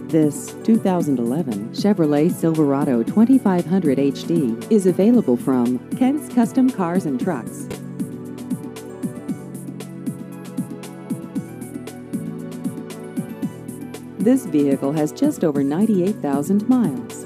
This 2011 Chevrolet Silverado 2500 HD is available from Kent's Custom Cars and Trucks. This vehicle has just over 98,000 miles.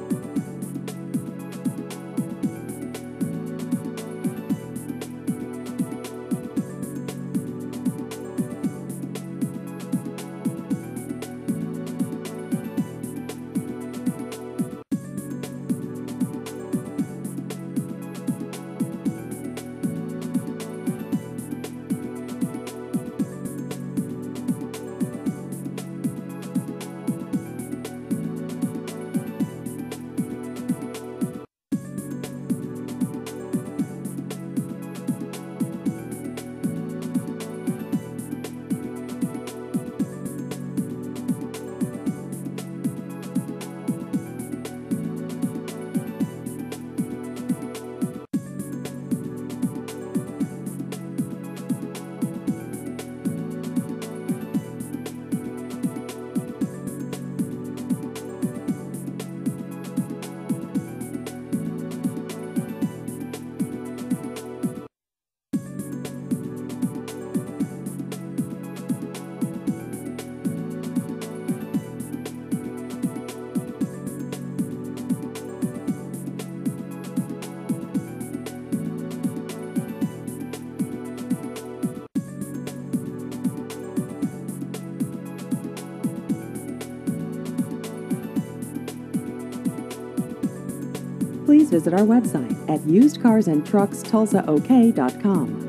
Please visit our website at usedcarsandtruckstulsaok.com.